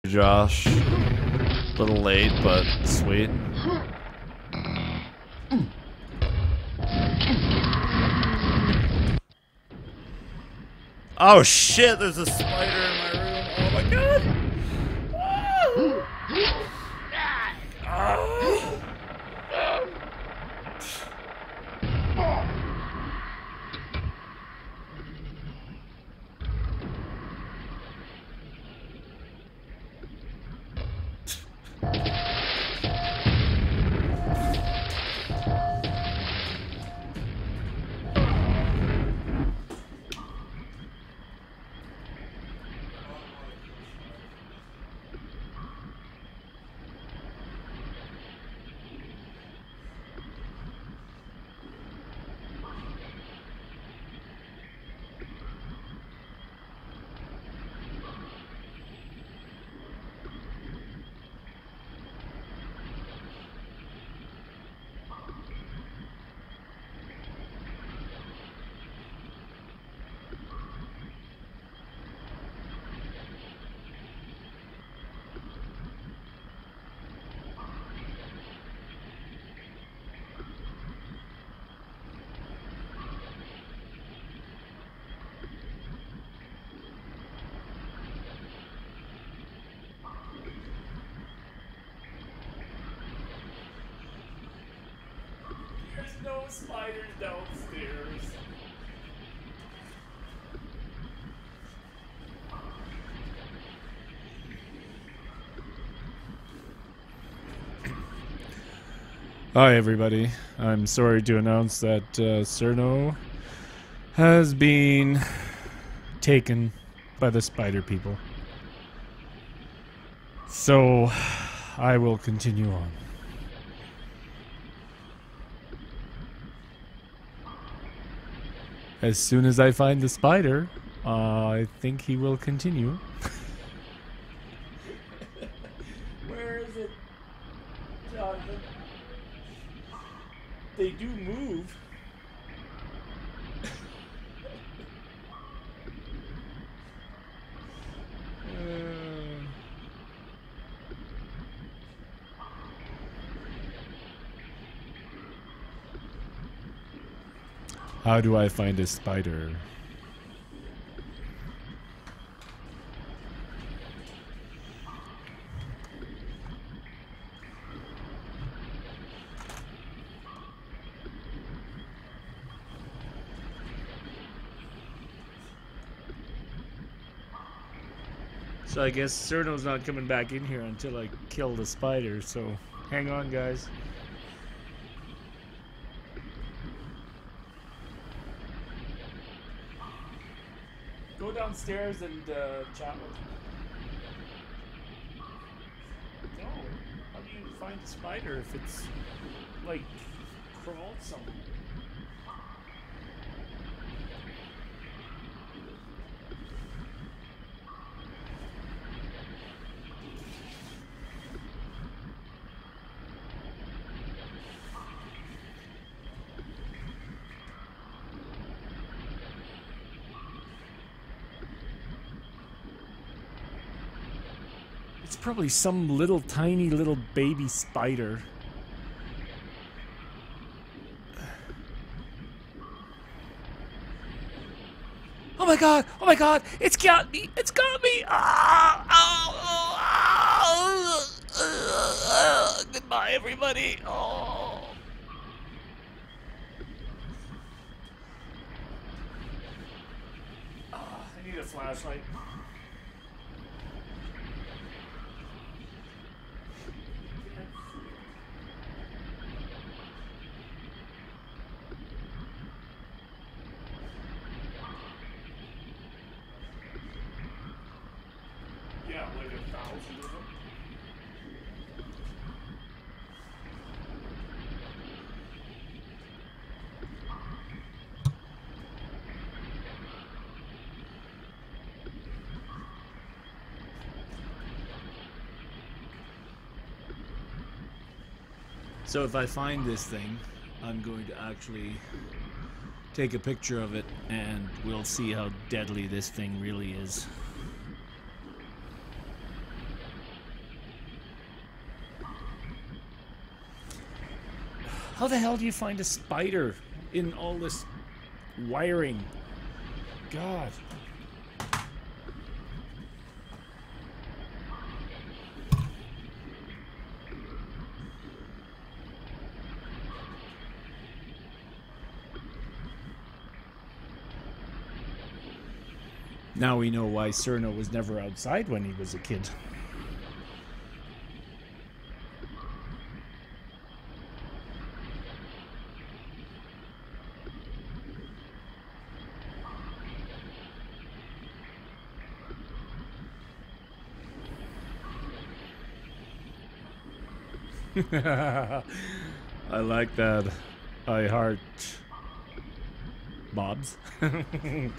Josh. A little late, but sweet. Oh shit, there's a spider in my room. Oh my god. Oh. No spiders downstairs. Hi everybody, I'm sorry to announce that Cerno has been taken by the spider people. So I will continue on. As soon as I find the spider, I think he will continue. Where is it, Jonathan? They do move. How do I find a spider? So I guess Cerno's not coming back in here until I kill the spider, so hang on guys. Go downstairs and chat with me. No, how do you find a spider if it's like crawled somewhere? It's probably some little tiny little baby spider. Oh my god! Oh my god! It's got me! It's got me! Goodbye, everybody! Oh. I need a flashlight. Yeah, like 1,000 of them. So if I find this thing, I'm going to actually take a picture of it and we'll see how deadly this thing really is. How the hell do you find a spider in all this wiring? God. Now we know why Cerno was never outside when he was a kid. I like that. I heart Bob's. So, Jonathan,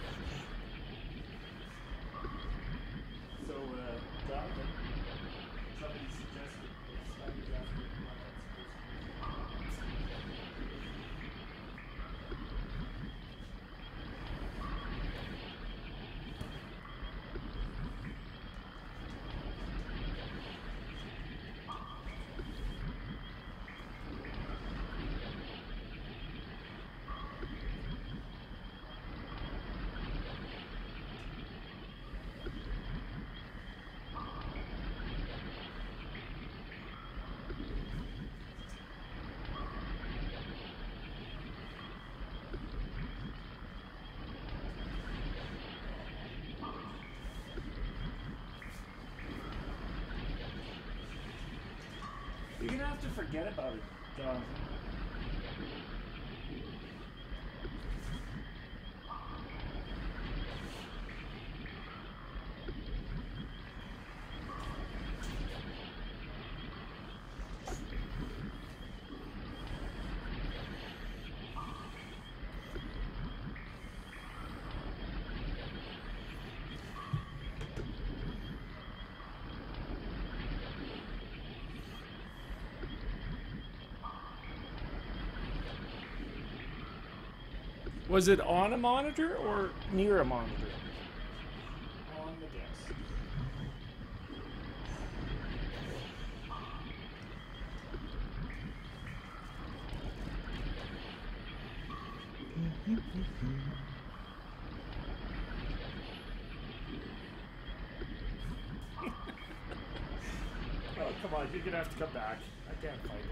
somebody suggested you're gonna have to forget about it, Jonathan. Was it on a monitor or near a monitor? On the desk. Oh, come on, you're gonna have to come back. I can't find it.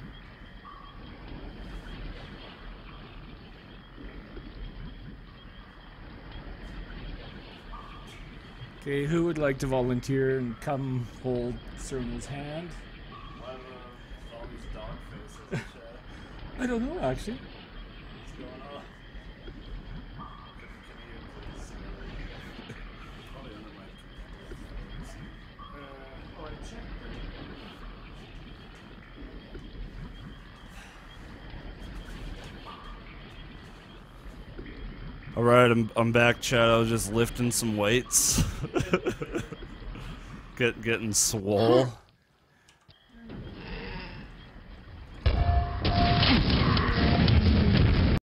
Okay, who would like to volunteer and come hold Cerno's hand? Why have all these dog faces and shit? I don't know, actually. What's going on? Can you please? Probably under my computer. I checked. All right, I'm back, Chad. I was just lifting some weights, getting swole.